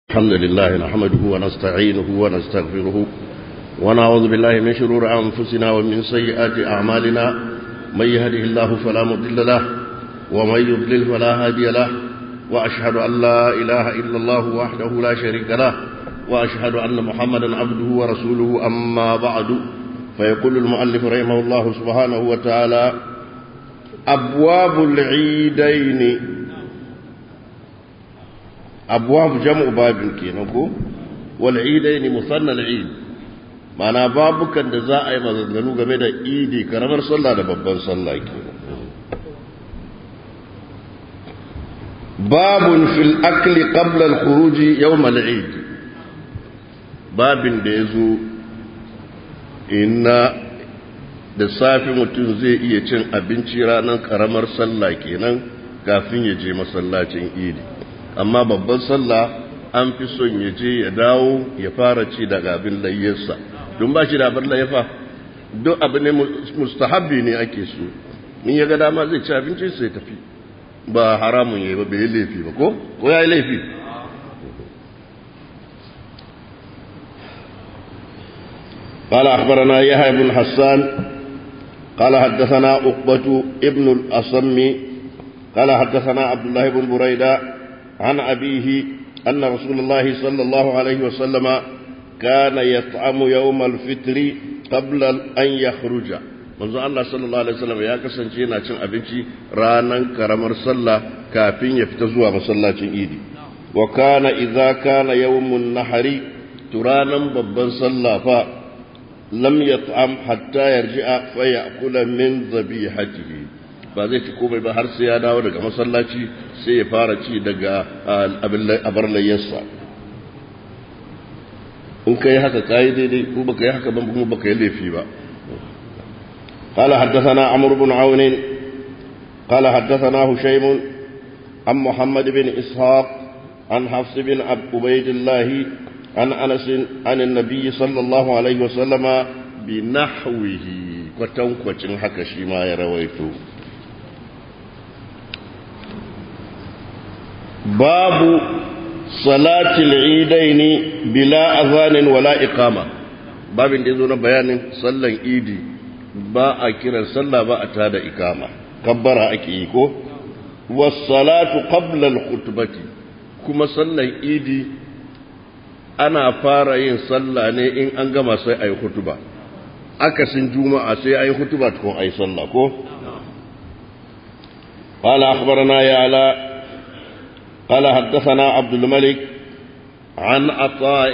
الحمد لله نحمده ونستعينه ونستغفره ونعوذ بالله من شرور أنفسنا ومن سيئات أعمالنا من يهده الله فلا مضل له ومن يضلل فلا هادي له وأشهد أن لا إله إلا الله وحده لا شريك له وأشهد أن محمدا عبده ورسوله أما بعد فيقول المؤلف رحمه الله سبحانه وتعالى أبواب العيدين. أبواب جمع باب كينكو والعيدين مثنى العيد معنى بابك أن زائم ذنو قمدا إيدي كرمر صلى لببان صلى باب في الأكل قبل الخروج يوم العيد. باب ديزو إن da safi mutum zai iya cin abinci ranar karamar sallah kenan kafin ya je masallacin idi, amma babban sallah an fi son ya je ya dawo ya fara ci daga abin layyarsa don ba shi da abin layyafa. duk abin ne mustahabbi ne ake so, in ya ga dama zai ci abinci sai tafi, ba haramun yayi ba, bai laifi ba ko ya yi laifi. قال أخبرنا يحيى بن حسان قال حدثنا عقبة ابن الأصم قال حدثنا عبد الله بن بريدة عن أبيه أن رسول الله صلى الله عليه وسلم كان يطعم يوم الفطر قبل أن يخرج. منذ الله صلى الله عليه وسلم يا كسانشي na cin abinci ranan karamar sallah kafin ya fita zuwa masallacin idi. Wa kana idza kana yawmun nahari, turanan babban sallah fa lam yat'am hatta yarji'a fa ya'kula min dhabihatihi, ba zai ci komai ba har sai ya dawo daga masallaci sai ya fara ci daga abar layyarsa. in kai haka kai daidai, ko baka yi haka ba kuma baka yi laifi ba. قال حدثنا عمرو بن عون قال حدثنا هشيم عن محمد بن إسحاق عن حفص بن عبيد الله عن أنس عن النبي صلى الله عليه وسلم بنحوه وتنكوتن حكى شيما يرويته. باب صلاة العيدين بلا أذان ولا إقامة. باب يزون بيان صلى العيد با أكرا صلى با أتاد إقامة كبر أكيكو. والصلاة قبل الخطبة كما صلى العيد أنا فارين صلى إن أنجم سي أي خطبة، أكسن جمعة سي أي خطبة تكون أي صلى كو. قال أخبرنا يعلى قال حدثنا عبد الملك عن عطاء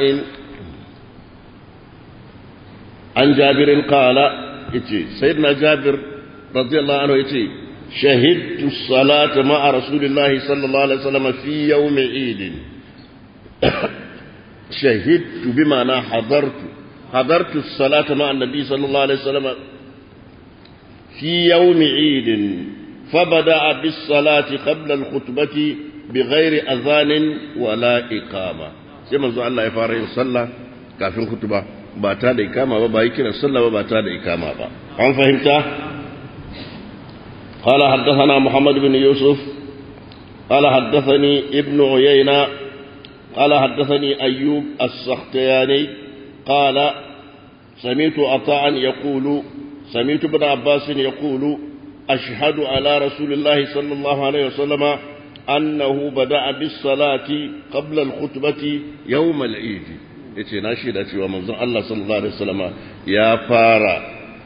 عن جابر قال سيدنا جابر رضي الله عنه شهدت الصلاة مع رسول الله صلى الله عليه وسلم في يوم عيد. شهدت بمعنى حضرت الصلاة مع النبي صلى الله عليه وسلم في يوم عيد فبدأ بالصلاة قبل الخطبة بغير أذان ولا إقامة. سيما زو الله يفارق صلى كافين خطبة باتا دا إقامة وبايكنا صلى وباتا دا إقامة با. عن فهمتا؟ قال حدثنا محمد بن يوسف قال حدثني ابن عيينة قال حدثني أيوب السختياني قال سمعت عطاء يقول سمعت ابن عباس يقول أشهد على رسول الله صلى الله عليه وسلم أنه بدأ بالصلاة قبل الخطبة يوم العيد. yace na shaida cewa manzon Allah sallallahu alaihi wasallam ya fara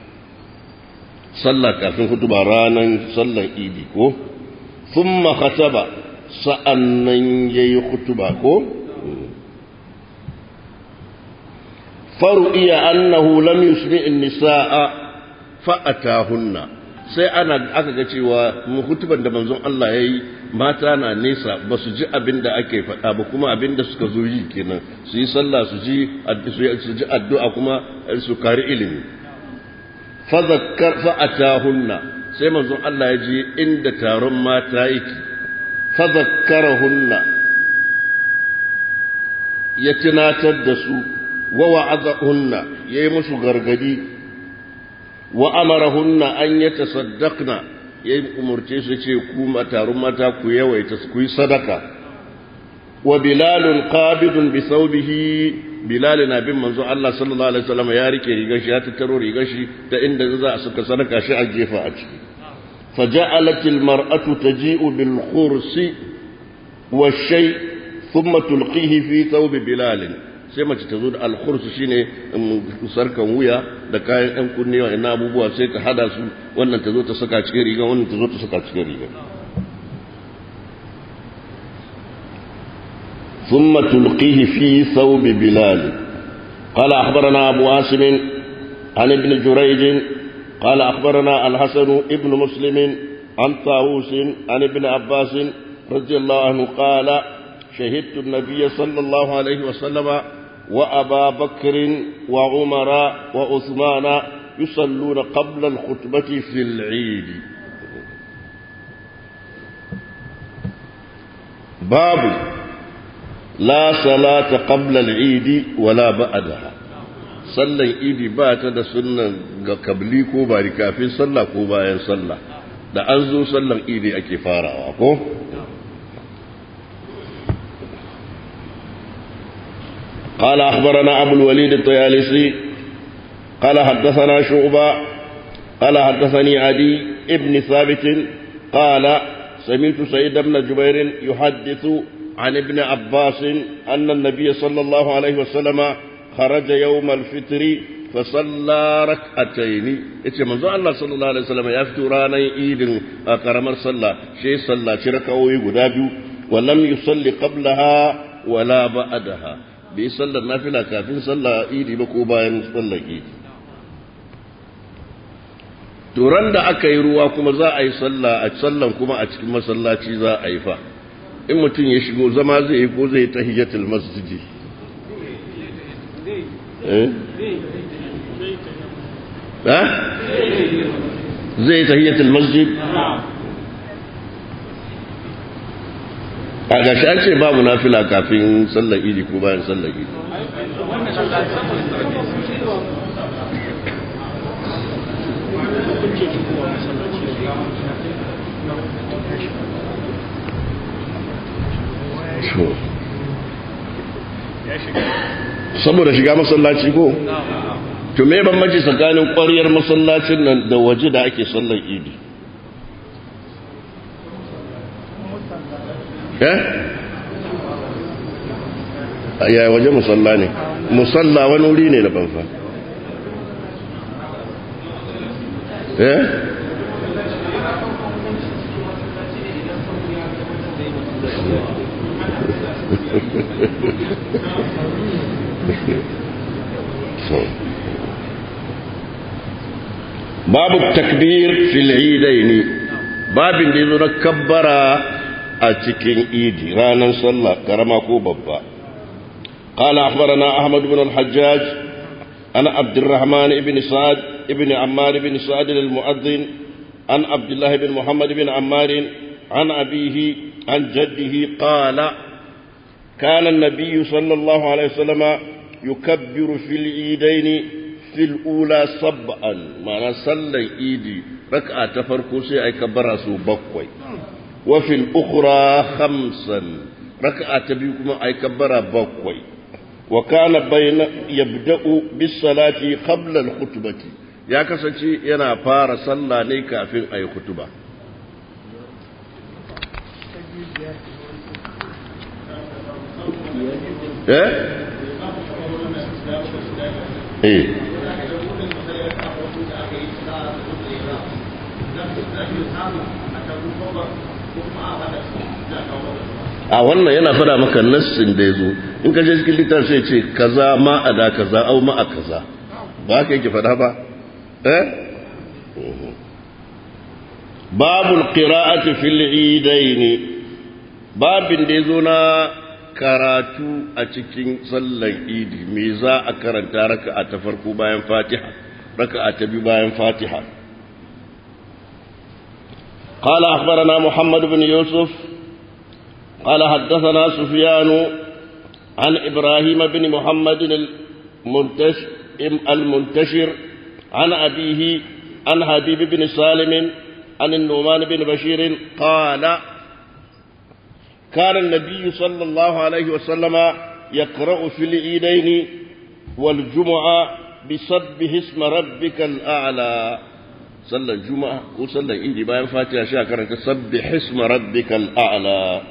sallah kafin hutuba ranan sallar idi ko, thumma khataba sa'annan yayi hutuba ko. faru'iya annahu lam yusmi' an-nisaa fa'atahunna, sai aka ga cewa hutuban da manzon Allah yayi mata na nesa ba su ji abin da ake faɗa ba, kuma abin da suka zo yi kenan su yi sallah su ji addu'a kuma su kari ilimi. fa'atahunna, sai manzon Allah ya je inda taron mata yake, fadhakkarahunna, ya tunatar da su, wa wa'azahunna, yayi musu gargadi, wa amarahunna an yatasaddaqna, ya umurce su ce ku taron mata ku yawaita ku yi sadaka. وبلال قابض بثوبه بلال نبي منزو الله صلى الله عليه وسلم يا ريكي ريغشي ya tattaro rigar shi ta inda za a suka sadaka shi a jefa a ciki فجعلت المرأة تجيء بالخرس والشيء ثم تلقيه في ثوب بلال sai mace ta zo da alkhursu shine sarkan wuya da kayan ɗan kunnewa ina abubuwa sai ta hada su wannan ta zo ta saka cikin riga wannan ta zo ta saka cikin riga ثم تلقيه في ثوب بلال قال أخبرنا أبو عاصم عن ابن جريج قال أخبرنا الحسن ابن مسلم عن طاووس عن ابن عباس رضي الله عنه قال شهدت النبي صلى الله عليه وسلم وأبا بكر وعمر وعثمان يصلون قبل الخطبة في العيد باب لا صلاة قبل العيد ولا بعدها صلى العيد بات da sunnan ga kabli ko bari kafin sallah ko bayan sallah da an zo sallan idi ake farawa ko قال أخبرنا أبو الوليد الطيالسي قال حدثنا شعبة قال حدثني عدي ابن ثابت قال سمعت سعيد بن جبير يحدث عن ابن عباس أن النبي صلى الله عليه وسلم خرج يوم الفطر فصلى ركعتين yace manzo Allah sallallahu alaihi wasallam ya fito ranar idin a karamar sallah shi sallaci rakawoyi guda biyu wallam yusalli qablaha wala ba'daha bai sallar nafila kafin sallah idi ba ko bayan sallar idi turan da aka yi ruwa kuma za a yi sallah a sallan kuma a cikin masallaci za a yi fa in mutum ya shigo zama zai yi ko zai tahiyatul masjidi zai tahiyatul masjid a gashi an ce babu nafila kafin sallar idi ko bayan sallar idi saboda shiga masallaci ko to me bambanci tsakanin ƙwaryar masallacin nan da waje da ake sallar idi ya waje musalla ne musalla wani wuri ne da banfa babu takbir fil idaini babin da yazo na kabbara a cikin idi ranar sallah karama ko babba qala akhbarana ahmad ibn al-hajjaj ana abdurrahman ibn sa'd ibn ammar ibn sa'd al-mu'adhdhin an abdullah ibn muhammad ibn ammar an abihi an jaddihi qala kana an-nabiy sallallahu alayhi wasallam yukabbiru fil idaini في الأولى سبعا معنى صلى إيدي ركعة تفرقوا سي أي كبرها سو بقوي وفي الأخرى خمسا ركعة تبيكم أي كبرها بقوي وكان بين يبدأ بالصلاة قبل الخطبة يا كسنتي ينا فار صلى نيكا في أي خطبة إيه a wannan yana fada maka nassin da ya zo in ka je cikin littafin sai ce kaza ma a da kaza au ma a kaza ba ka yake fada ba babul qira'ati fil idaini babin da ya zo na karatu a cikin sallar idi me za a karanta raka'a ta farko bayan fatiha raka'a ta biyu bayan fatiha قال أخبرنا محمد بن يوسف قال حدثنا سفيان عن إبراهيم بن محمد المنتشر عن أبيه عن حبيب بن سالم عن النعمان بن بشير قال كان النبي صلى الله عليه وسلم يقرأ في العيدين والجمعة بسبح اسم ربك الأعلى صلى الجمعة وصلى العيد باين فاتحة شاكرا تسبح اسم ربك الأعلى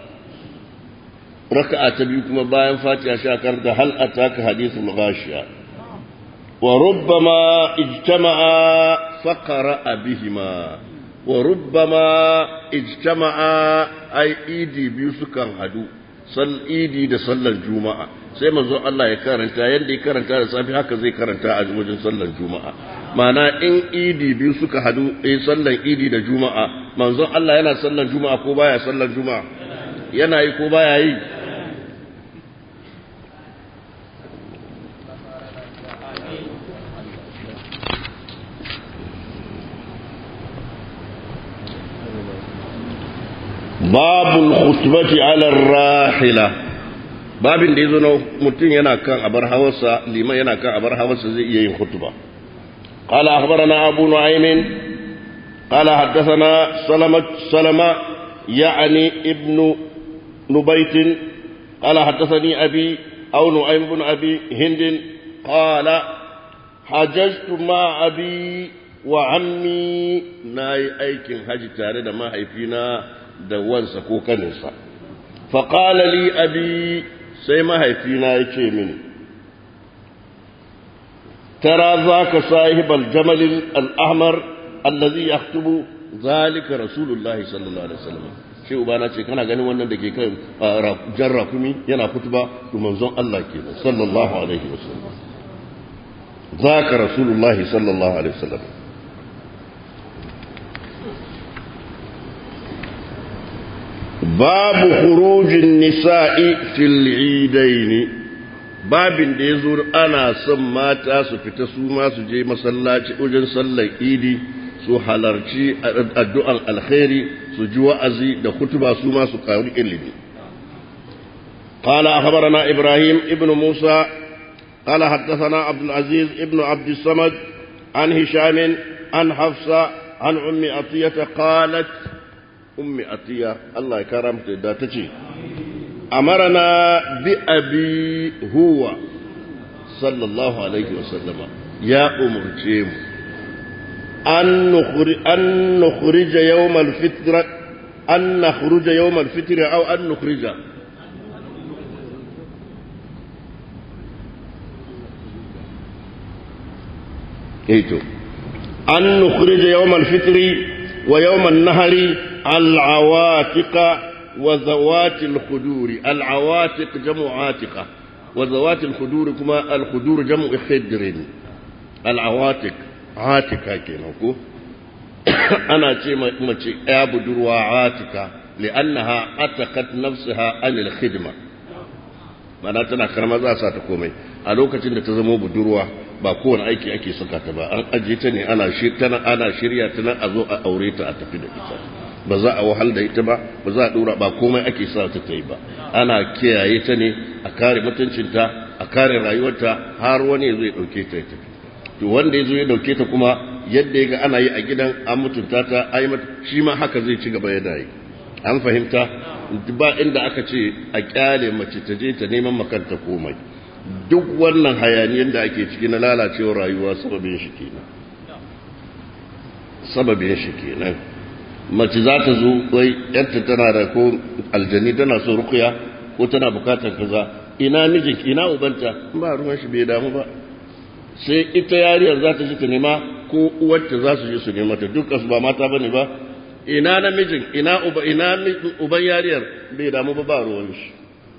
ركعة بيكم باين فاتحة شاكرا هل أتاك حديث الغاشية وربما اجتمعا فقرأ بهما وربما اجتمعا أي إيدي بيسكن هدو صل إيدي دا صلى الجمعة سيما زو الله يكارنتا يندي كارنتا صافي هكا زي كارنتا أجمجن صلى الجمعة معنى إن إيدي بيسك هدو إي صلى إيدي دا جمعة منزو الله ينا صلى الجمعة كوبايا صلى الجمعة ينا يكوبايا يي باب الخطبة على الراحلة باب da yazo na mutun yana kan abar hawarsa liman yana kan abar hawarsa zai iya yin khutba qala akhbarana abu nu'aym qala hadathana salama ya'ni ibnu nubayt qala hadathani abi aw nu'aym ibn abi hind qala hajjtu ma abi wa ammi nayi aikin haji tare da mahaifina da wansa ko kaninsa faƙala li abi sai mahaifina ya ce mini tara za ka sahibal jamalin al'ahmar allazi ya tubu zalika rasulullahi sallallahu alaihi wasallam shi ubana ce kana ganin wannan da ke kan jan rakumi yana kutuba to manzon Allah ke sallallahu alaihi wasallam zaka rasulullahi sallallahu alaihi wasallam باب خروج النساء في العيدين babin da yazo ana son mata su fita su ma su je masallaci wajen sallar idi su halarci addu'an alkhairi su ji wa'azi da kutuba su ma su kawo ilimi qala akhbarana ibrahim ibn musa qala haddathana abdul aziz ibn abd samad an hisham an hafsa an ummi atiyah qalat ummi atiya Allah ya karamta da tace amarna bi abi huwa sallallahu alaihi wasallama ya umurce mu an nukhrija yawm al-fitr an nakhruja yawm al-fitr aw an nukhrija eto an nukhrija yawm al-fitr wa yawm an-nahr العواتق وذوات الخدور العواتق جمع عاتقة وذوات الخدور كما الخدور جمع خدر العواتق عاتقة كينوكو أنا شيء ما شيء أبدر عاتقة لأنها أتقت نفسها عن الخدمة mana tana karama za sa ta komai a lokacin da ta zama budurwa ba kowane aiki ake saka ta ba an ajiye ta ne ana shirya ta nan a zo a aure ta a tafi da ita ba za a wahal da ita ba ba za a dora ba komai ake sa ta yi ba ana kiyaye ta ne a kare mutuncinta a kare rayuwarta har wani ya zo ya dauke ta tafi to wanda ya zo ya dauke ta kuma yadda ya ga ana yi a gidan an mutunta ta ai mata shi ma haka zai ci gaba yana yi an fahimta ba inda aka ce a kyale mace ta je ta neman makanta komai duk wannan hayaniyar da ake ciki na lalacewar rayuwa sababin shi kenan mace za ta zo wai yadda tana da ko aljani tana so rukuya ko tana bukatar kaza ina mijinki ina ubanta ba ruwan shi bai damu ba sai ita yariyar za ta ji ta nema ko uwarta za su je su nema ta dukkan su ba mata bane ba ina namijin ina uban yariyar bai damu ba ruwan shi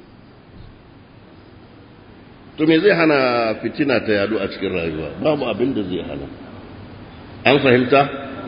to me zai hana fitina ta yadu a cikin rayuwa babu abin da zai hana an fahimta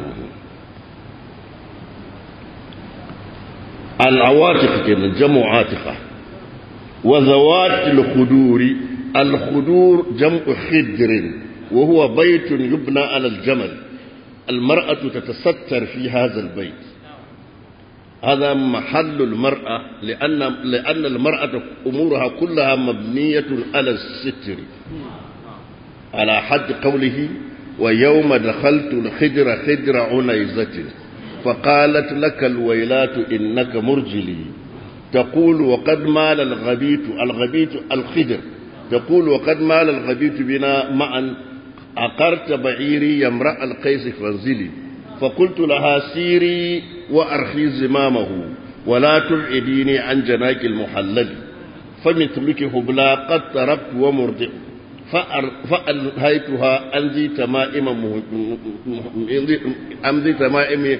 العواتق كده جمع عاتقة وذوات الخدور الخدور جمع خدر وهو بيت يبنى على الجمل المرأة تتستر في هذا البيت هذا محل المرأة لأن المرأة أمورها كلها مبنية على الستر على حد قوله ويوم دخلت الخدر خدر عنيزة فقالت لك الويلات إنك مرجلي تقول وقد مال الغبيت الخدر تقول وقد مال الغبيت بنا معا عقرت بعيري يا امرأ القيس فانزلي فقلت لها سيري وأرخي زمامه ولا تبعديني عن جناك المحلل فمثلك هبلا قد تركت ومرضع فألهيتها أنزي تمائم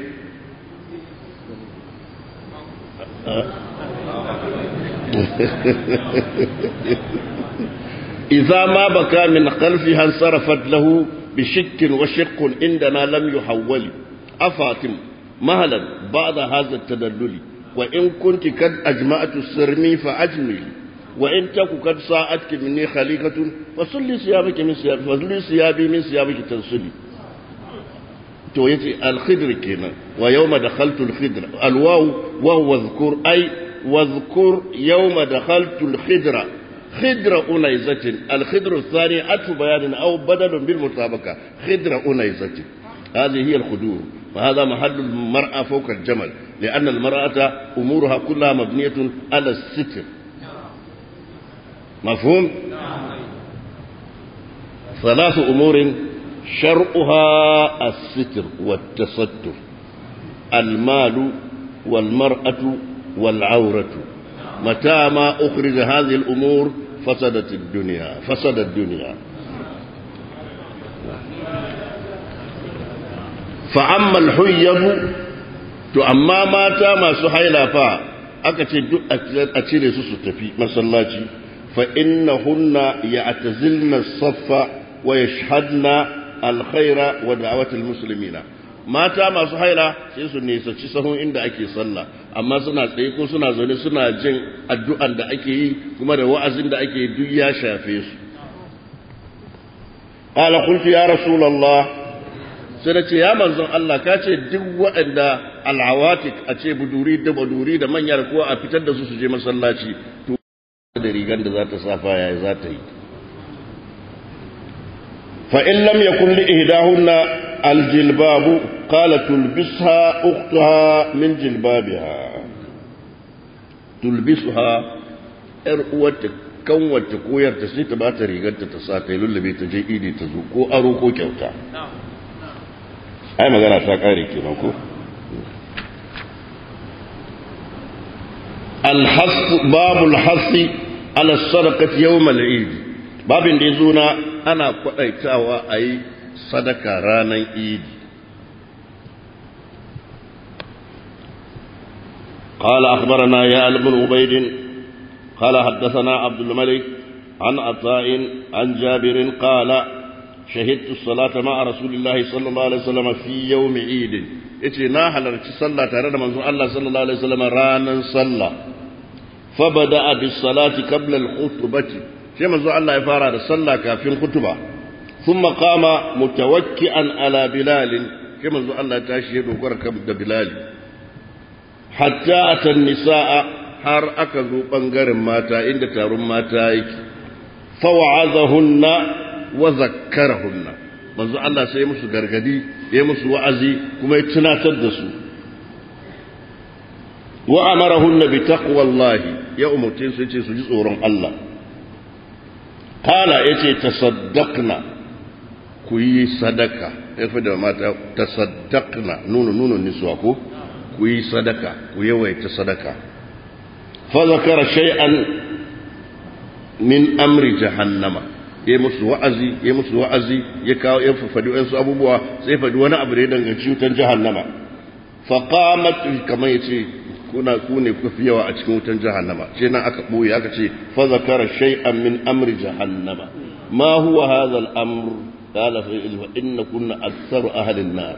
إذا ما بكى من خلفها انصرفت له بشك وشق عندنا لم يحول أفاطم مهلا بعد هذا التدلل وإن كنت قد أجمعت السرمي فأجملي وإن تك قد ساءتك مني خليقة فصلي ثيابك من ثيابي فصلي ثيابي من ثيابك تنصلي تويتي الخضر كنا ويوم دخلت الخضر الواو وهو اذكر أي واذكر يوم دخلت الخضر خضر أنيزة الخضر الثاني عطف بيان أو بدل بالمطابقة خضر أنيزة هذه هي الخدور وهذا محل المرأة فوق الجمل لأن المرأة أمورها كلها مبنية على الستر مفهوم؟ ثلاث أمور شرعها الستر والتستر المال والمرأة والعورة متى ما أخرج هذه الأمور فسدت الدنيا فأما الحيب تأما ماتا ما سحيلا فا أكتر سستفي مسلاتي فإنهن يعتزلن الصف ويشهدن الخير ودعوة المسلمين mata masu haila sai su nisanci sahun inda ake sallah amma suna tsaye ko suna zaune suna jin addu'an da ake yi kuma da wa'azin da ake yi duk ya shafe su qala qultu ya rasulullah sai da ce ya manzon Allah ka ce duk waɗanda al'awatik a ce buduri da manyar ko a fitar da su su je masallaci to da rigan da za ta safa yayi za ta yi fa in lam yakun li ihdahunna الجلباب قال تلبسها أختها من جلبابها تلبسها أرؤوتك كوّت كوير تسيت باتري قد تتساكي للبي تجي إيدي تزوكو أروكو كوتا أي ما قال أساكاري كنوكو الحث باب الحث على الصدقة يوم العيد باب ديزونا أنا قلتاوا أي صدقة رانا إيد قال أخبرنا يا بن عبيد قال حدثنا عبد الملك عن عطاء عن جابر قال شهدت الصلاة مع رسول الله صلى الله عليه وسلم في يوم عيد اتنا حلرت صلى ترى من الله صلى الله عليه وسلم رانا صلى فبدأ بالصلاة قبل الخطبة شيء من الله يفارى صلى كافي الخطبة ثم قام متوكئا على بلال كما الله تاشهد وكركب بلال حتى أتى النساء har aka zo ɓangaren mata inda taron mata yake fawa'azahunna wa zakkarahunna manzo Allah sai musu gargadi ya musu wa'azi kuma ya tunatar da su wa amarahunna bi taqwallahi ya umurce su ce su ji tsoron Allah kala yace tasaddaqna ku yi sadaka yafi da mata tasaddaqna nunu niswa ko ku yi sadaka ku yawaita sadaka فذكر شيئا من أمر جهنم يمس وعزي يكاو يفدوا أنسو أبو بوا سيفدوا أنا أبريدا نشيوتا جهنم فقامت كما يتي كوني كفية وأتكوتا جهنم شينا أكبوي أكتي فذكر شيئا من أمر جهنم ما هو هذا الأمر قال فإن كنا أكثر أهل النار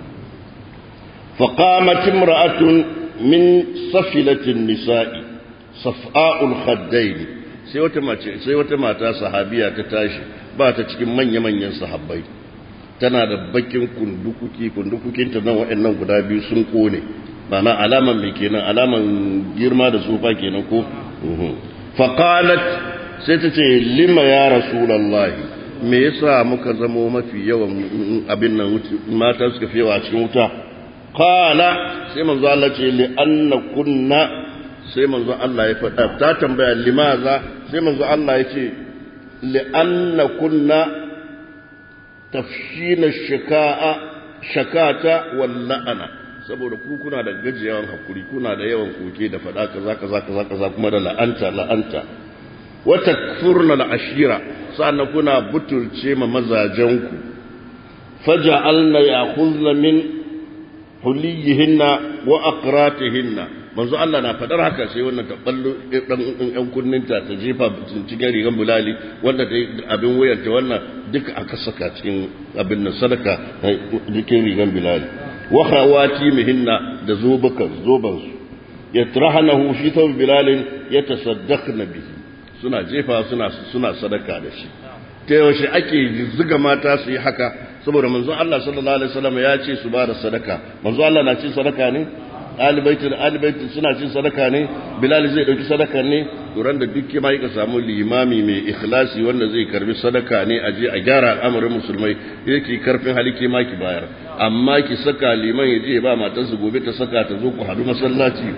فقامت امرأة من صفلة النساء safa'ul khaddaini sai wata mata sahabiya ta tashi ba ta cikin manya-manyan sahabbai tana da bakin kundukukin ta nan waɗannan guda biyu sun kone ma'ana alaman me kenan alaman girma da tsufa kenan ko faqalat sai ta ce lima ya rasulullahi me yasa muka zamo mafi yawan abin nan mata suka fi yawa cikin wuta qala sai manzo Allah ce li anna kunna sai manzo Allah ya faɗa ta tambaya limaza sai manzo Allah ya ce li'anna kunna tafshina shakata wal la'ana saboda ku kuna da gajiyawan hakuri kuna da yawan koke da faɗa kaza kuma da la'anta wa takfurna al-ashira sannan kuna butulce ma mazajenku faja'alna ya'khudna min huliyihinna wa aqratihinna manzo Allah na fadar haka sai wannan ta ballo dan yan kunninta ta jefa cikin rigan bulali wanda ta abin wuyarta wannan duka aka saka cikin abin nan sadaka cikin rigan bulali wa khawati mihinna da zoban su yatrahanahu fi thawb bilal yatasaddaqna bihi suna jefa suna sadaka da shi ta yaushe ake zuga mata su yi haka saboda manzo Allah sallallahu alaihi wasallam ya ce su ba da sadaka manzo Allah na cin sadaka ne alibaitin suna cin sadaka ne bilal zai dauki sadaka ne duran da duk mai ka samu limami mai ikhlasi wanda zai karbi sadaka ne aje a gyara al'amarin musulmai yake karfin halike ma ki bayar amma ki saka liman yaje ba matarsa gobe ta saka ta zo ku hadu masallaci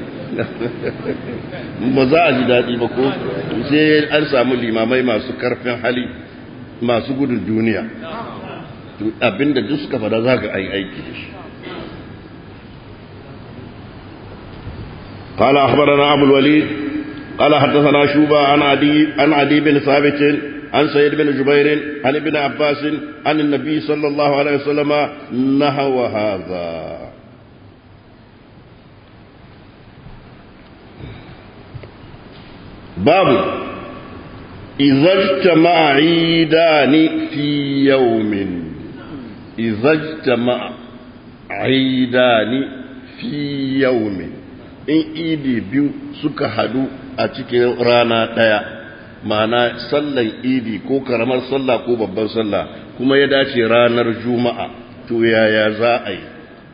ba za a ji dadi ba ko sai an samu limamai masu karfin hali masu gudun duniya abinda duk suka fada za ka aiki da shi. قال أخبرنا أبو الوليد قال حدثنا شوبة عن عدي بن ثابت عن سيد بن جبير عن ابن عباس عن النبي صلى الله عليه وسلم نحو هذا. باب إذا اجتمع عيدان في يوم إذا اجتمع عيدان في يوم in idi biyu suka hadu a cikin rana ɗaya ma'ana sallan idi ko karamar sallah ko babban sallah kuma ya dace ranar juma'a to yaya za a yi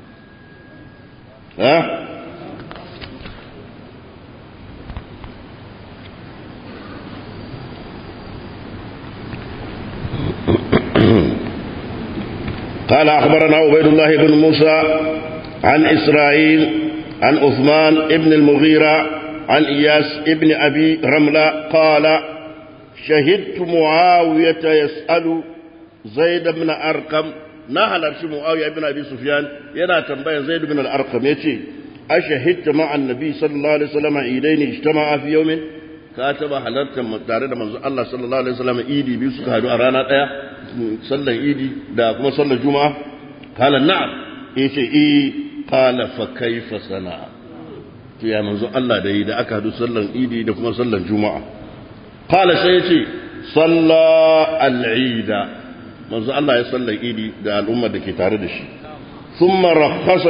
قال أخبرنا عبيد الله بن موسى عن إسرائيل عن عثمان ابن المغيرة عن إياس ابن أبي رملة قال شهدت معاوية يسأل زيد بن أرقم نهل معاوية بن أبي سفيان ينا تنبيه زيد بن الأرقم يتي أشهدت مع النبي صلى الله عليه وسلم عيدين اجتمعا في يوم كاتب حلرت تارد من الله صلى الله عليه وسلم إيدي بيسك هدو أرانا تايا صلى إيدي دا كما صلى الجمعة قال نعم يتي قال فكيف صنع يا منزو الله ده da aka hadu sallan idi da kuma sallan juma'a qala sai yace salla al-eid manzo Allah ya sallan idi da al'umma da ke tare da shi thumma rakhasa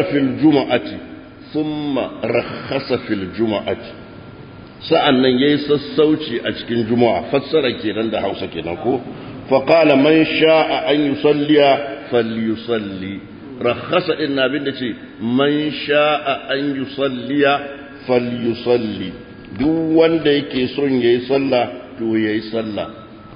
fil juma'ati sa'annan yayi sassauci a cikin juma'a fassara kenan da Hausa kenan ko fa qala man sha'a an yusalliya falyusalli rakhasa inna bin da ce man sha'a an yusalliya falyusalli duk wanda yake son yayi sallah to yayi sallah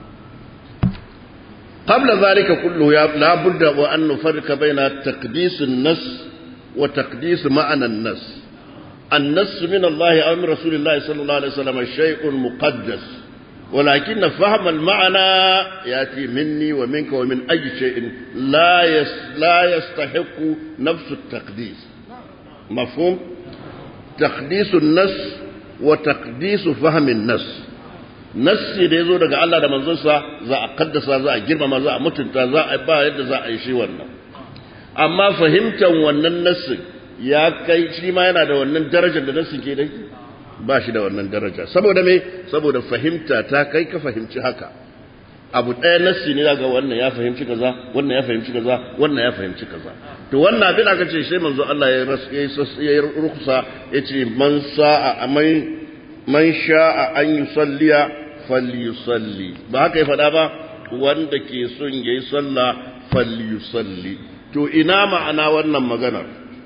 qabla zalika kullu ya la budda wa an nufarrika baina taqdis an-nas wa taqdis ma'ana an-nas an-nas min Allah aw min Rasulillah sallallahu alaihi wasallam shay'un muqaddas ولكن فهم المعنى يأتي مني ومنك ومن أي شيء لا يستحق نفس التقديس مفهوم تقديس النص وتقديس فهم النص nassi da yazo daga Allah da manzonsa za a kaddasa za a girmama za a mutunta za a ba yadda za a yi shi wannan amma fahimtar wannan nassi ya kai shi ma yana da wannan darajar da nassi ke dai ba shi da wannan daraja saboda me saboda fahimta ta kai ka fahimci haka abu ɗaya nassi ne daga wannan ya fahimci kaza wannan ya fahimci kaza wannan ya fahimci kaza to wannan abin aka ce sai manzo Allah ya rukhsa yace man sha'a an yusalliya falyusalli ba haka ya faɗa ba wanda ke son yayi sallah falyusalli to ina ma'ana wannan maganar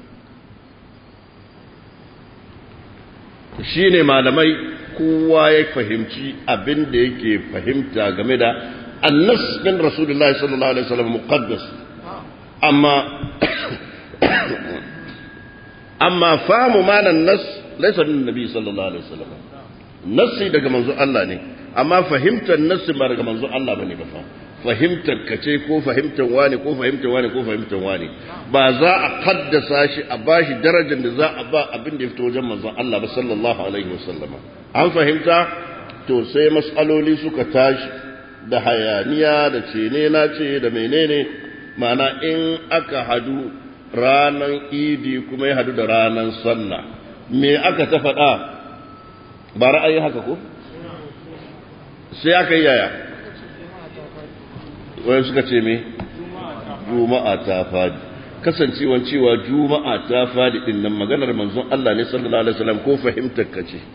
shine malamai kowa ya fahimci abin da yake fahimta game da annas min rasulullahi sallallahu alaihi wasallam muqaddas amma fahmu ma'anan nas laysa min nabi sallallahu alaihi wasallam nassi daga manzo Allah ne amma fahimtar nassi ba daga manzo Allah bane ba fa fahimtar kace ko fahimtar wani ko fahimtar wani ko fahimtar wani ba za a kaddasa shi a bashi darajar da za a ba abin da ya fito wajen manzo Allah ba sallallahu alaihi wasallam an fahimta to sai mas'aloli suka tashi da hayaniya da cene na ce da menene ma'ana in aka hadu ranan idi kuma ya hadu da ranan sallah me aka ta faɗa ba ra'ayi haka ko sai aka yi yaya wani suka ce me juma'a ta fadi kasancewan cewa juma'a ta fadi din nan maganar manzon Allah ne sallallahu alaihi wasallam ko fahimtar ka ce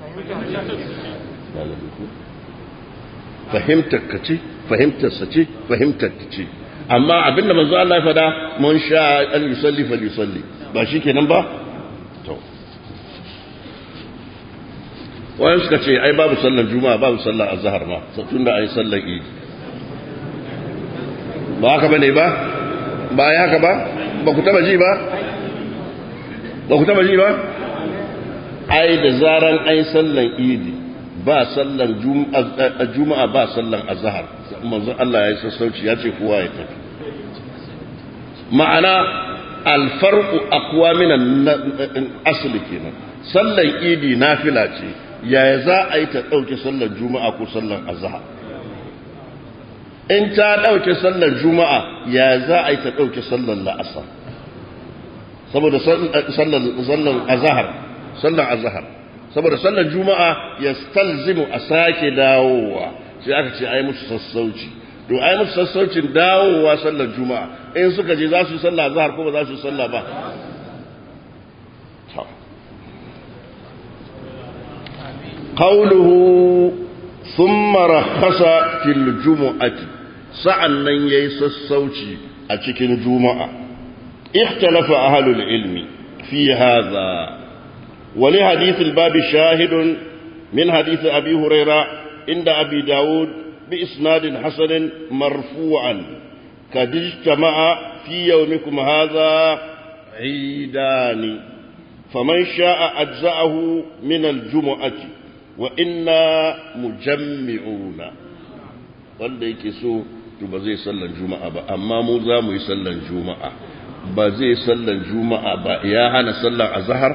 fahimtar ka ce fahimtar sa ce fahimtar ta ce amma abinda manzo Allah ya fada mun sha an yusalli fal yusalli ba shikenan ba to wani suka ce ai babu sallar juma'a babu sallar azhar ma tunda ai sallar idi ba haka bane ba ba ya haka ba ba ku taba ji ba ba ku taba ji ba ai da zaran ai sallar idi ba sallar juma'a ba sallar azhar manzo Allah ya sassauci ya ce kowa ya tafi ma'ana alfarqu aqwa min asli kenan sallar idi nafila ce yaya za a yi ta dauke sallar juma'a ko sallar azhar in ta dauke sallar juma'a yaya za a yi ta dauke sallar la'asar saboda sallar azhar saboda sallar juma'a yastalzimu a sake dawowa sai aka ce ai musu sassauci to ai musu sassaucin dawowa sallar juma'a in suka je za su yi sallah azhar ko ba za su yi sallah ba qawluhu thumma rakhasa fil jumu'ati sa'annan yayi sassauci a cikin juma'a ikhtalafa ahlul ilmi fi hadha wa li hadith al-bab shahidun min hadith abi hurairah عند أبي داود بإسناد حسن مرفوعا قد اجتمع في يومكم هذا عيدان فمن شاء أجزأه من الجمعة وإنا مجمعون wanda yake so to ba zai sallan juma'a ba amma mu za mu yi sallan juma'a ba zai sallan juma'a ba ya hana sallan azhar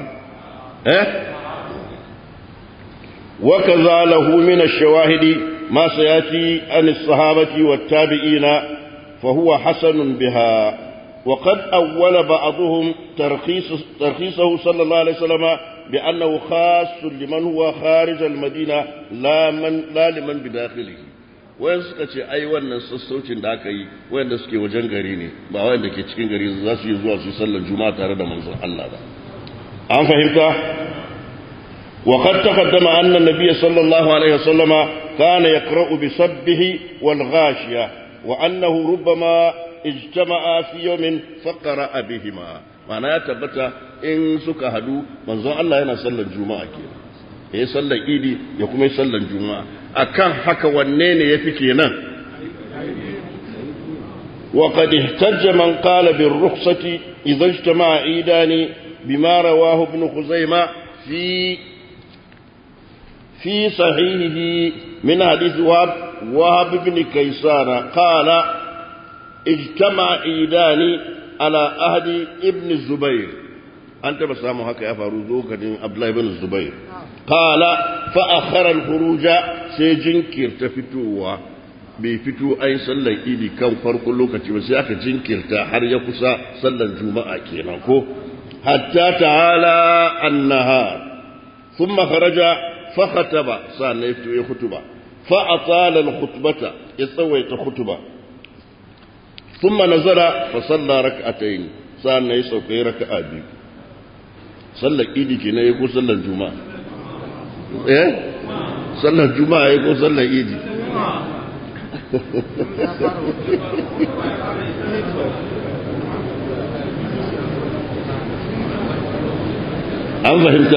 وكذا له من الشواهد ما سيأتي عن الصحابة والتابعين فهو حسن بها وقد أول بعضهم ترخيصه صلى الله عليه وسلم بأنه خاص لمن هو خارج المدينة لا لمن بداخله wayan suka ce ai wannan sassaucin da aka yi wayanda suke wajen gari ne ba wayanda ke cikin gari za su yi zuwa su sallar juma'a tare da manzon Allah ba an fahimta وقد تقدم أن النبي صلى الله عليه وسلم كان يقرأ بسبه والغاشية وأنه ربما اجتمع في يوم فقرأ بهما معنى يتبت إن سكهدوا منظر الله ينا صلى الجمعة كينا يصلى إيدي يقوم يصلى الجمعة أكان حكا والنين يفكينا وقد احتج من قال بالرخصة إذا اجتمع عيدان بما رواه ابن خزيمة في صحيحه من حديث وهب بن كيسان قال اجتمع عيدان على عهد ابن الزبير أنت بسامو هكا يا فاروق عبد الله بن الزبير قال فأخر الخروج سيجنكر تفتوا بفتو أي صلى إيدي كم فرق لوكتي وسيأك جنكرتا حر يقصى صلى الجمعة كيناكو حتى تعالى النهار ثم خرج فخطب صار يفتوي خطبة فأطال الخطبة يسويت خطبة ثم نزل فصلى ركعتين صار يسوي ركعة صلى إيدي كنا يقول صلى الجمعة صلى الجمعة يقول صلى إيدي an fahimta?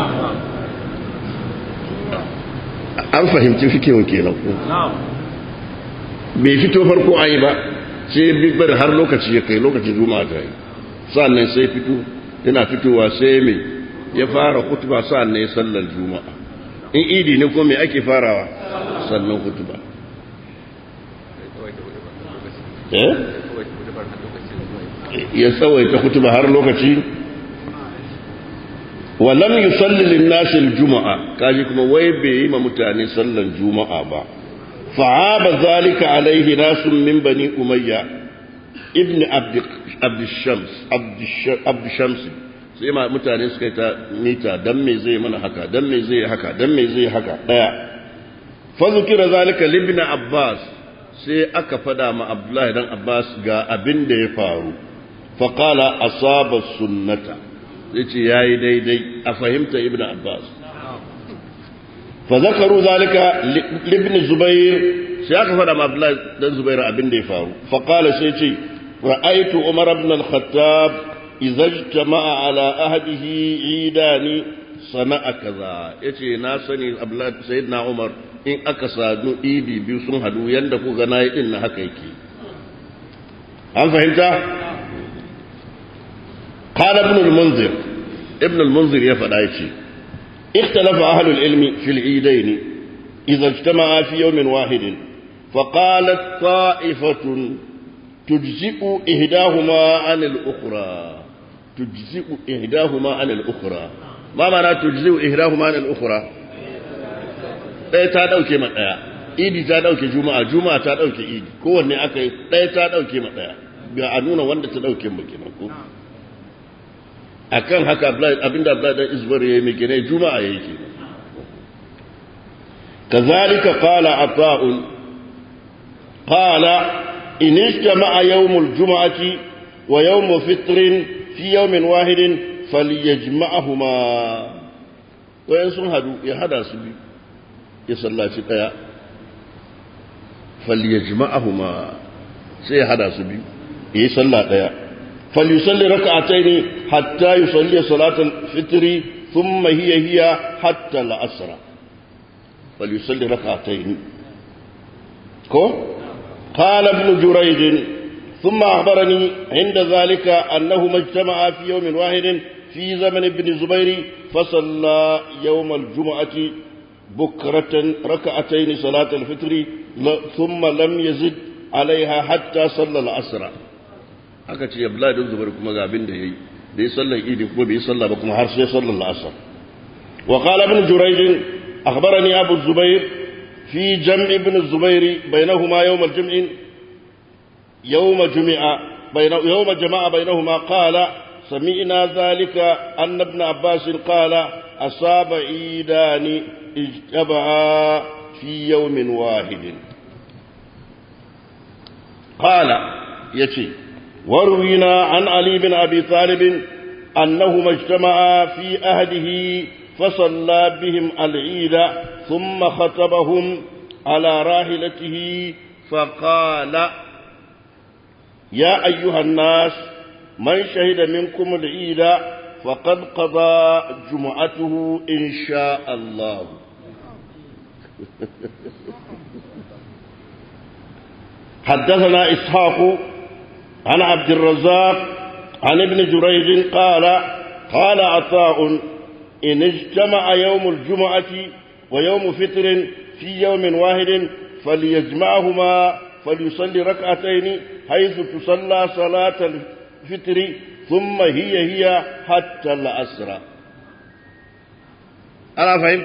an fahimci fikewar kenan ko bai fito farko ayi ba sai bibbar har lokaci ya kai lokacin juma'a ta yi sannan sai fito yana fitowa sai mai ya fara khutba sa'an ne sallar juma'a in idi ne ko me ake farawa sannan khutba ya tsawaita khutba har lokaci ولم يصلي للناس الجمعة كاجي كما وي بيما متاني صلى الجمعة با فعاب ذلك عليه ناس من بني أمية ابن عبد الشمس sai ma mutane suka yi ta mita dan me zai mana haka dan me zai haka dan me zai haka daya fa zikira zalika ibn Abbas sai aka fada ma Abdullahi dan Abbas ga abin da ya faru fa qala asaba sunnata yace yayi daidai a fahimta ibn Abbas fa zakaru zalika ibn Zubair sai aka fada ma Abdullahi dan Zubair abin da ya faru fa qala sai ce ra'aytu Umar ibn al-Khattab idza ijtama'a ala ahdihi idani sana'a kaza yace na sani Abdullahi sayyidina Umar in aka sadu idi biyu sun hadu yanda ku ga nayi din na haka yake an fahimta قال ابن المنذر يفعل آيتي اختلف أهل العلم في العيدين إذا اجتمعا في يوم واحد فقالت طائفة تجزئ إهداهما عن الأخرى ما معنى تجزئ إهداهما عن الأخرى ɗaya ta ɗauke ma ɗaya idi ta ɗauke juma'a ta ɗauke idi kowanne aka yi ɗaya ta ɗauke ma ɗaya ga a nuna wanda ta ɗauke mu kenan ko akan haka abinda Abdullahi dan Izbar yayi mai kenan juma'a yayi kenan kazalika qala ata'un qala in ijtama'a yawm al-jum'ati wa yawm fitr fi yawmin wahidin falyajma'huma wayan sun hadu ya hada su bi ya sallaci daya falyajma'huma sai ya hada su bi yi sallah daya فليصلي ركعتين حتى يصلي صلاة الفطر ثم هي حتى العصر فليصلي ركعتين قال ابن جريج ثم أخبرني عند ذلك أنهما اجتمعا في يوم واحد في زمن ابن الزبير فصلى يوم الجمعة بكرة ركعتين صلاة الفطر ثم لم يزد عليها حتى صلى العصر aka ce Abdullahi bin Zubair kuma ga abin da yayi bai sallar idi kuma bai sallah ba kuma har sai sallar al-asr wa qala ibn Jurayj akhbarani Abu Zubair fi jam' ibn Zubair bainahuma yawm al-jum'a yawm jama'a bainahuma qala sami'na dhalika anna ibn Abbas qala asaba idani ijtaba'a fi yawmin wahidin qala yace وروينا عن علي بن أبي طالب أنهما اجتمعا في أهله فصلى بهم العيد ثم خطبهم على راحلته فقال يا أيها الناس من شهد منكم العيد فقد قضى جمعته إن شاء الله حدثنا إسحاق عن عبد الرزاق عن ابن جريج قال عطاء إن اجتمع يوم الجمعة ويوم فطر في يوم واحد فليجمعهما فليصلي ركعتين حيث تصلى صلاة الفطر ثم هي حتى العصر أنا فهمت؟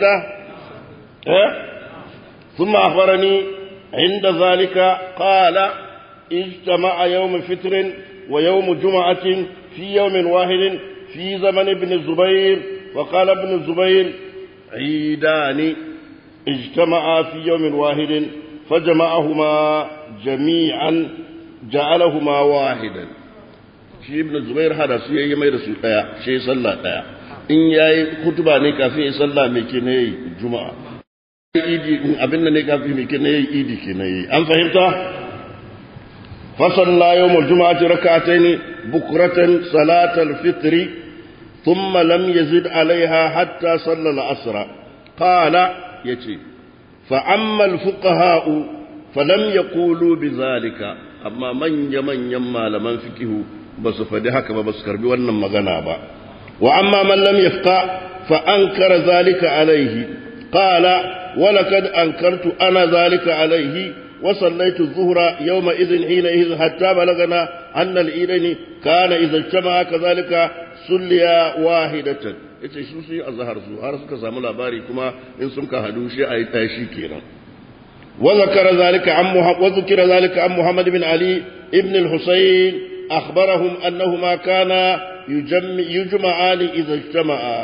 ثم أخبرني عند ذلك قال اجتمع يوم فطر ويوم جمعة في يوم واحد في زمن ابن الزبير وقال ابن الزبير عيدان اجتمعا في يوم واحد فجمعهما جميعا جعلهما واحدا شي ابن الزبير هذا سي يي مي رسول دaya شي صلى دaya in yayi kutuba ne kafin ya salla me ke ne juma'a idi abin ne kafin me ke ne idi ke ne an fahimta فصلى يوم الجمعة ركعتين بكرة صلاة الفطر ثم لم يزد عليها حتى صلى العصر قال يتي فأما الفقهاء فلم يقولوا بذلك أما من يما لمن فكه بس فدهك بس كربي ونم مغنابا وأما من لم يفقه فأنكر ذلك عليه قال ولقد أنكرت أنا ذلك عليه وصليت الظهر يومئذ حينئذ حتى بلغنا أن الإيدين كان إذا اجتمع كذلك صليا واحدة yace su sai azhar su har suka samu labari kuma in sun ka hadu shi ayi tashi kenan wa zakara zalika an Muhammad bin Ali ibn al-Husayn akhbarahum annahuma kana yujma'an idha ijtama'a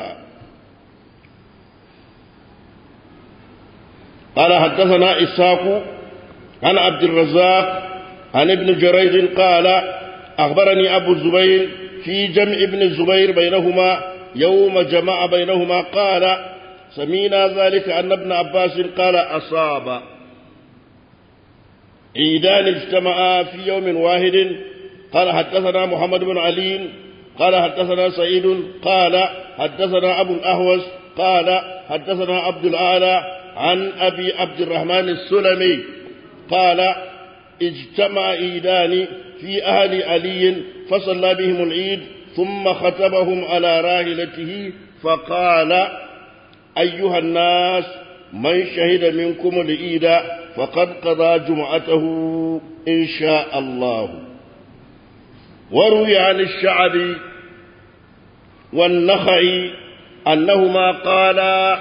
qala haddathana Ishaq عن عبد الرزاق عن ابن جريج قال أخبرني أبو الزبير في جمع ابن الزبير بينهما يوم جمع بينهما قال سمينا ذلك أن ابن عباس قال أصاب عيدان اجتمعا في يوم واحد قال حدثنا محمد بن علي قال حدثنا سعيد قال حدثنا أبو الأهوس قال حدثنا عبد الأعلى عن أبي عبد الرحمن السلمي قال اجتمع عيدان في أهل علي فصلى بهم العيد ثم خطبهم على راحلته فقال أيها الناس من شهد منكم العيد فقد قضى جمعته إن شاء الله. وروي عن الشعبي والنخعي أنهما قالا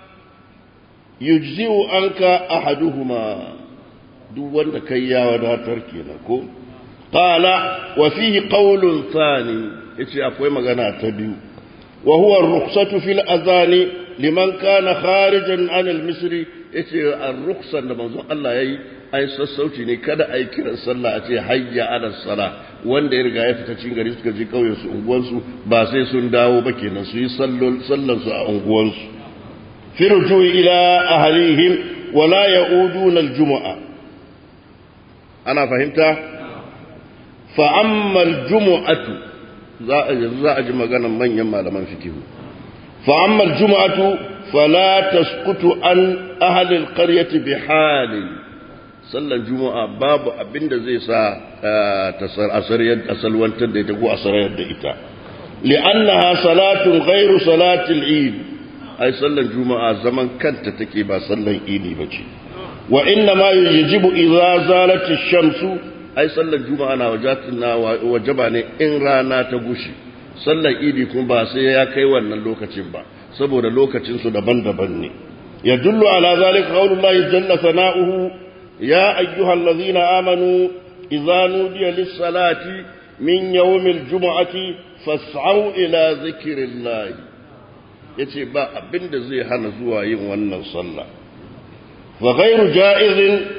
يجزئ عنك أحدهما duk wanda kai ya wadatar kenan ko qala wa fihi qawlun thani yace akwai magana ta biyu wa huwa ar-rukhsatu fil azani liman kana kharijan an al-misri yace ar-rukhsan da manzon Allah yayi ai sassauci ne kada ai kiran sallah a ce hayya ala sala wanda ya riga ya fita cikin gari suka je kauyen su unguwan su ba sai sun dawo ba kenan su yi sallan su a unguwan su firju ila ahlihim wa la yauduna al-jumu'ah ana fahimta fa'ammal jumu'atu za a ji maganan manyan malaman fikihu fa'ammal jumu'atu fala tasqutu an ahli alqaryati bihali sallan jumu'a babu abinda zai sa asalwantar da ita ko asarayar da ita li'annaha salatun ghairu salatil eid ai sallan juma'a zaman kanta take ba sallan idi bace وإنما يجب إذا زالت الشمس أي صلى الجمعة وجباني إن رانا تغشي صلى إيدي كن باسي يا كيوان اللوكة با سبور اللوكة سدبان دبني يدل على ذلك قول الله جل ثناؤه يا أيها الذين آمنوا إذا نودي للصلاة من يوم الجمعة فاسعوا إلى ذكر الله يتي با أبند زي هنزوا يوانا صلى وغير جائز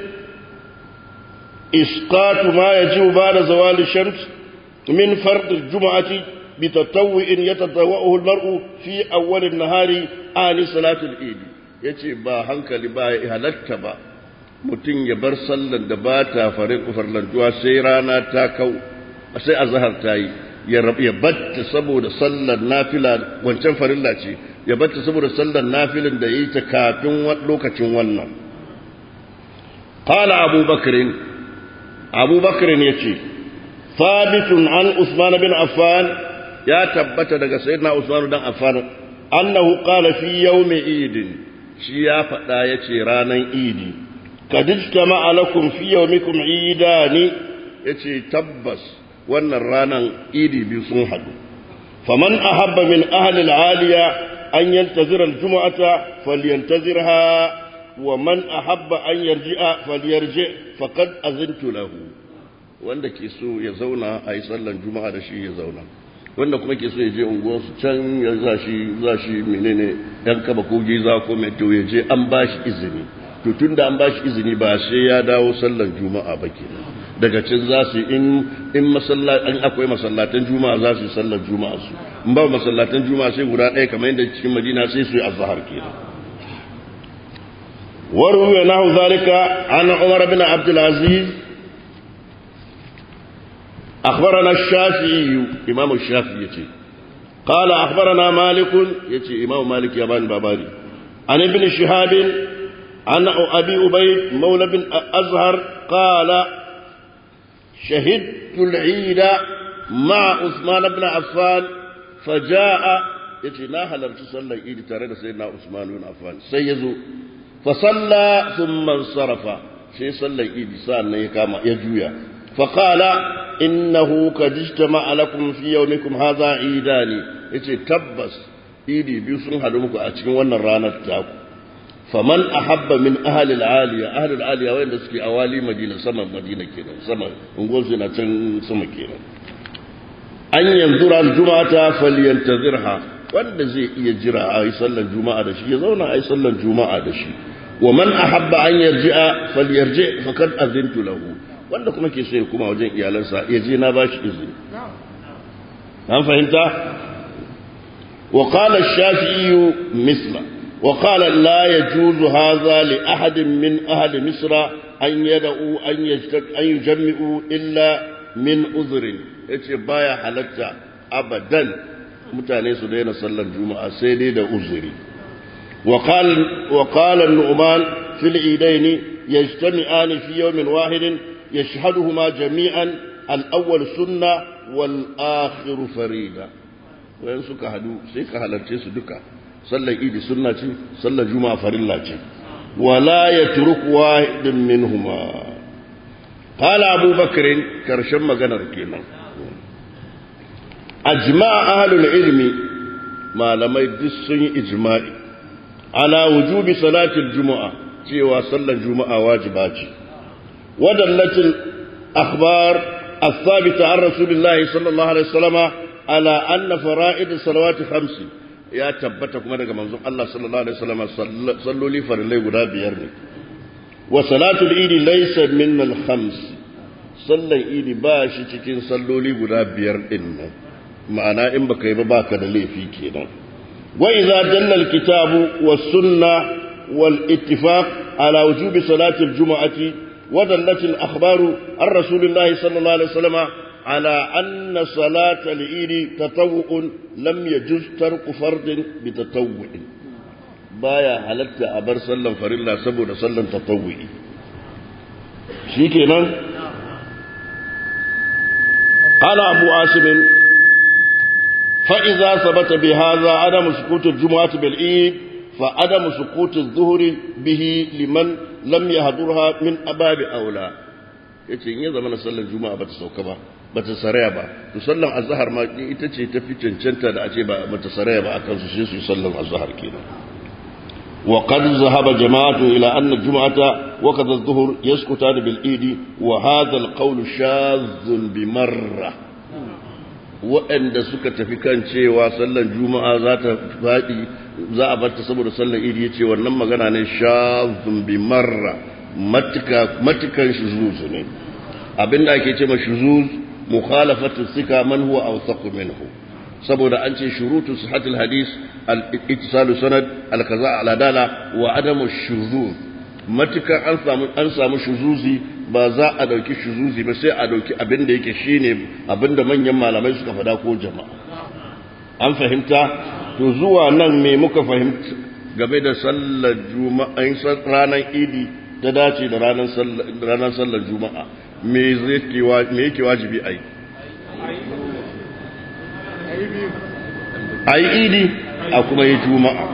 إسقاط ما يجب بعد زوال الشمس من فرض الجمعة بتطوع يتطوعه المرء في أول النهار آل صلاة العيد yace ba hankali ba ya halatta ba mutum ya bar sallar da ba ta farlantuwa sai rana ta kau sai azhar ta yi ya batta saboda sallar nafila wancan farilla ce ya batta saboda sallar nafilin da yi ta kafin lokacin wannan قال أبو بكر يتي ثابت عن عثمان بن عفان يا تبت دغ سيدنا عثمان بن عفان أنه قال في يوم عيد شيا فدا يتي رانان عيدي قد اجتمع لكم في يومكم عيدان يتي تبس wannan ranan idi biyu sun hadu faman ahabba min ahli al-aliya an yantazira al-jum'ata falyantazirha ومن أحب أن يرجع فليرجع فقد أذنت له wanda ke so ya zauna a yi sallan juma'a da shi ya zauna wanda kuma ke so ya je unguwarsu can ya za shi menene yan kaba ko giza ko mai to ya je an ba shi izini to tunda an ba shi izini ba sai ya dawo sallan juma'a ba kenan daga can za su in akwai masallatan juma'a za su yi sallan juma'a su in ba masallatan juma'a sai guda ɗaya kamar yadda cikin madina sai su yi azhar kenan وروي نحو ذلك عن عمر بن عبد العزيز أخبرنا الشافعي إمام الشافعي قال أخبرنا مالك يتي إمام مالك يابان باباري عن ابن شهاب عن أبي أبي مولى بن أزهر قال شهدت العيد مع عثمان بن عفان faja'a yace na halarci sallar idi tare da sayyidina Usman ibn Affan sai yazo fa salla thumma sarafa sai sallar idi sannan ya kama ya juya fa qala innahu qad ijtama'a lakum fi yawmikum hadha idani yace tabbas idi biyu sun hadu muku a cikin wannan ranar taku faman ahabba min ahli al-aliya wanda suke awali madina sama madina kenan sama ungon su na can sama kenan an yanzura al-jum'ata falyantazirha wanda zai iya jira a yi sallar juma'a da shi ya zauna a yi sallar juma'a da shi wa man ahabba an yarji'a falyarji faqad azintu lahu wanda kuma ke so ya kuma wajen iyalansa ya je na bashi izini an fahimta wa qala ash-shafi'i misla wa qala la yajuzu hadha li ahadin min ahli misra an yad'u an yujammi'u illa min uzrin yace baya halatta abadan mutane su daina sallar juma'a sai dai da uzuri wa qala an-nu'man fil idaini yajtami'ani fi yawmin wahidin yashhaduhuma jami'an al-awwal sunna wal akhir farida wayan suka hadu sai ka halarce su duka sallar idi sunna ce sallar juma'a farilla ce wala yatruk wahidin minhuma qala abu bakr karshen maganar kenan أجمع أهل العلم ما لم يدسن إجماعي على وجوب صلاة الجمعة سوى صلى الجمعة واجبات ودلت الأخبار الثابتة عن رسول الله صلى الله عليه وسلم على أن فرائض الصلوات 5 يا تبتكم أنك منظوم الله صلى الله عليه وسلم صلوا لي فرلي ولا بيرني وصلاة العيد ليس من الخمس صلى العيد باشي تكين صلوا لي ولا بيرني ma'ana in baka yi ba baka da laifi kenan wa idza dalla alkitabu was sunna wal ittifaq ala wujubi salati aljum'ati wa dallat alakhbaru an rasulillahi sallallahu alaihi wasallam ala anna salata al-eid tatawwu'un lam yajuz tarku fardin bi tatawwu'in baya halatta a bar sallan farilla saboda sallan tatawwu'i shikenan qala abu asim فإذا ثبت بهذا عدم سقوط الجمعة بالعيد فعدم سقوط الظهر به لمن لم يحضرها من أباب أولى yace in ya zama na sallar juma'a bata sauka ba bata saraya ba to sallar azhar ma ita ce tafi cancanta da a ce ba bata saraya ba akan su sai su sallar azhar kenan wa qad zahaba jama'atu ila anna al-jum'ata wa qad adh-dhuhr yasqutan bil eid wa hadha al-qawl shadh bi marra waɗanda suka tafi kan cewa sallar juma'a za ta faɗi za a barta saboda sallar idi ya ce wannan magana ne shazun bi marra matukan shuzuz ne abinda ake ce ma shuzuz mukhalafatu sika man huwa awsaqu minhu saboda an ce shurutu sihhatul hadis al-ittisalu sanad al-kaza al-adala wa adamu shuzuz matukan an samu shuzuzi ba za a dauki shuzuzi ba sai a dauki abin da yake shine abin da manyan malamai suka fada ko jama'a an fahimta to zuwa nan me muka fahimta game da sallar juma'a ranar idi ta dace da ranar sallar juma'a me yake wajibi ai ai idi a kuma yi juma'a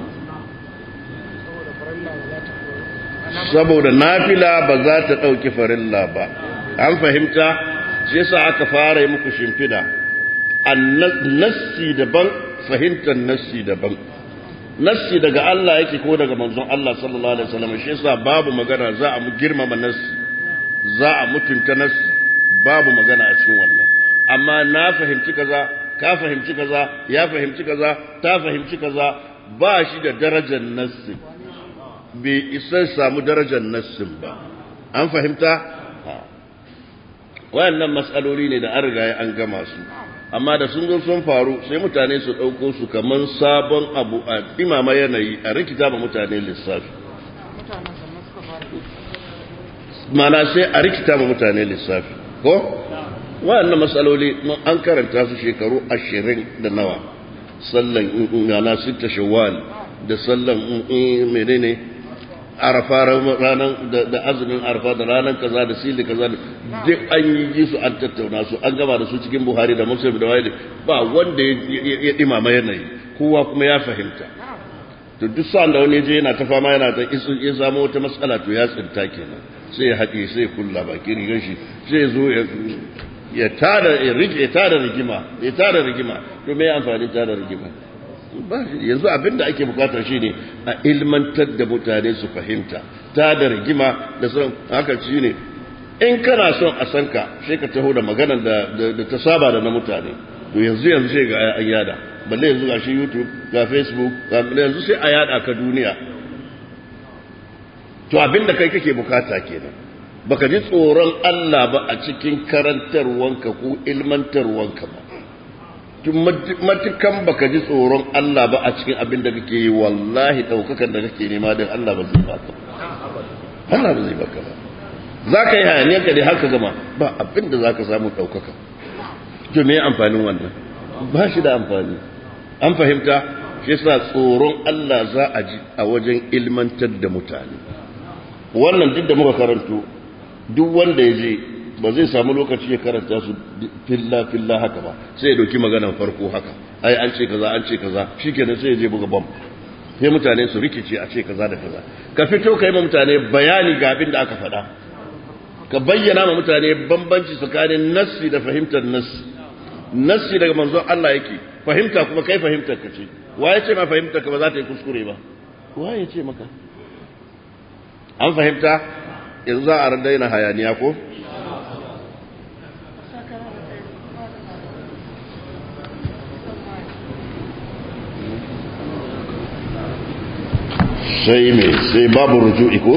saboda nafila ba za ta ɗauki farilla ba an fahimta shi yasa aka fara yi muku shimfida nassi daban fahimtar nassi daban nassi daga Allah yake ko daga manzon Allah sallallahu alaihi wasallam shi yasa babu magana za a girmama nassi za a mutunta nassi babu magana a cikin wannan amma na fahimci kaza ka fahimci kaza ya fahimci kaza ta fahimci kaza ba shi da darajar nassi bai isa samu darajar nassin ba an fahimta wayannan matsaloli ne da an riga an gama su amma da sun zo sun faru sai mutane su ɗauko su kaman sabon abu a imama yanayi a rikita ma mutane lissafi mana sai a rikita ma mutane lissafi ko wayannan matsaloli an karanta su shekaru 20 da nawa sallan yana 6 shawwal da sallan menene arafa ranar da azumin arafa da ranar kaza da sili kaza duk an yi su an tattauna su an gaba da su cikin Buhari da Muslim da wani ba wanda ya imama yanayi kowa kuma ya fahimta to duk sa'an da wani je yana ta fama yana ta ya samu wata matsala to ya tsinta kenan sai ya haɗe sai ya kulla baki rigar shi sai ya zo ya tada rigima to me amfani tada rigima yanzu abin da ake bukata shine a ilmantar da mutane su fahimta tada rigima da son haka shine in kana son a san ka sai ka taho da maganar da ta saba da na mutane to yanzu sai ga an yada balle yanzu ga shi YouTube ga Facebook yanzu sai a yada ka duniya to abin da kai kake bukata kenan baka ji tsoron Allah ba a cikin karantarwanka ko ilmantarwanka ba tun matukan baka ji tsoron Allah ba a cikin abin da kake yi wallahi daukakan da kake nema din Allah ba zai baka Allah ba zai baka ba zaka yi hayaniyarka dai haka gama ba abin da zaka samu daukaka to me amfanin wannan ba shi da amfani an fahimta shi yasa tsoron Allah za a ji a wajen ilmantar da mutane wannan duk da muka karanto duk wanda ya je ba zai samu lokaci ya karanta su filla haka ba sai ya dauki maganar farko haka ai an ce kaza shikenan sai ya je buga bam sai mutane su rikice a ce kaza da kaza ka fito kai ma mutane bayani ga abin da aka faɗa ka bayyana ma mutane bambanci tsakanin nassi da fahimtar nassi daga manzon Allah yake fahimta kuma kai fahimtar ka ce waye ce ma fahimtar ka ba za ta yi kuskure ba waye ce maka an fahimta yanzu za a daina hayaniya ko sai babu ruju'i ko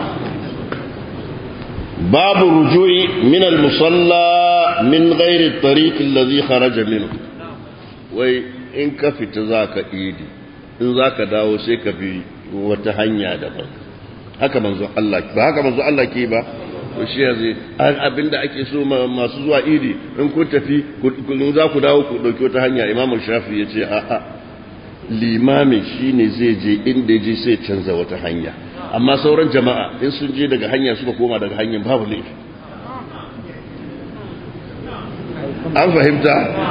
babu ruju'i min al-musalla min ghairi at-tariq alladhi kharaja minhu wai in ka fita zaka idi in zaka dawo sai ka bi wata hanya daban haka manzo Allah ba haka manzo Allah ke ba to shi yanzu abinda ake so masu zuwa idi in kun tafi kun za ku dawo ku dauki wata hanya Imam Shafi yace a'a limamin shine zai je inda je sai canza wata hanya amma sauran jama'a in sun je daga hanya suka koma daga hanyar babu laifi an fahimta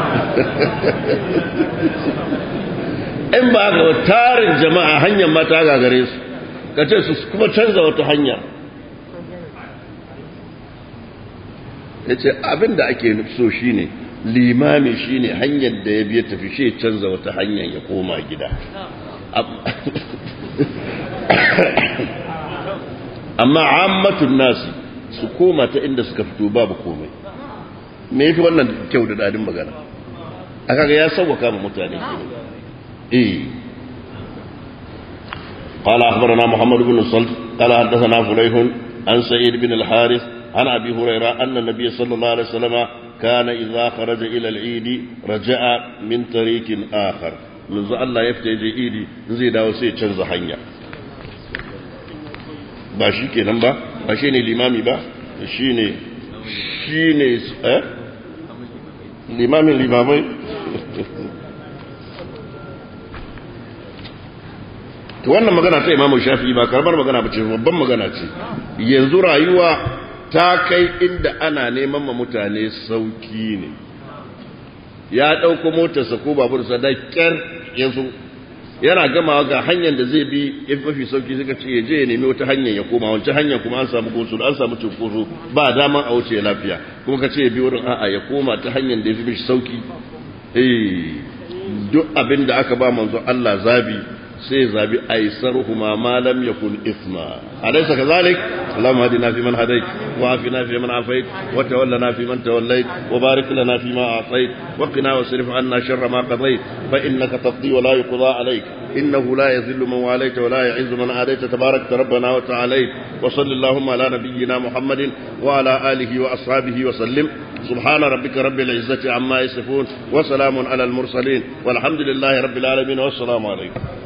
in ba ga tarin jama'a hanyar mata gagare su ka ce su kuma canza wata hanya ya ce abinda ake so shine limami shine hanyar da ya biya tafi shi canza wata hanyar ya koma gida amma ammatun nasi su koma ta inda suka fito babu komai me yafi wannan kyau da dadin magana aka ga ya sauwaka ma mutane قال أخبرنا محمد بن الصلت قال حدثنا فليح عن سعيد بن الحارث عن أبي هريرة أن النبي صلى الله عليه وسلم كان إذا خرج إلى العيد رجع من طريق آخر منذ الله يفتجي إيدي نزيد وسي تشنز حنيا باشي كنن با باشي ne limami ba shine limamin limamai to wannan magana ta Imam Shafi'i ba karamar magana bace babban magana ce yanzu rayuwa ta kai inda ana neman ma mutane sauki ne ya dauko motarsa ko babursa da kyar yanzu yana gamawa ga hanyar da zai bi in mafi sauki suka ce ya je ya nemi wata hanyar ya koma wancan hanyar kuma an samu gosu an samu cinkoso ba daman a wuce lafiya kuma ka ce ya bi wurin a'a ya koma ta hanyar da ya fi mishi sauki duk abin da aka ba manzo Allah zabi sai zabi aisaruhuma ma lam yakun ithma alaysa kadhalik allahumma hadina fi man hadayt wa afina fi man afayt wa tawallana fi man tawallayt wa barik lana fi ma a'tayt wa qina wasrif anna sharra ma qadayt fa innaka taqdi wa la yuqda alayk innahu la yadhillu man walayta wa la yu'izzu man adayta tabarakta rabbana wa ta'alayt wa sallallahu ala nabiyyina muhammadin wa ala alihi wa ashabihi wa sallim سبحان ربك رب العزة عما يصفون وسلام على المرسلين والحمد لله رب العالمين والسلام عليكم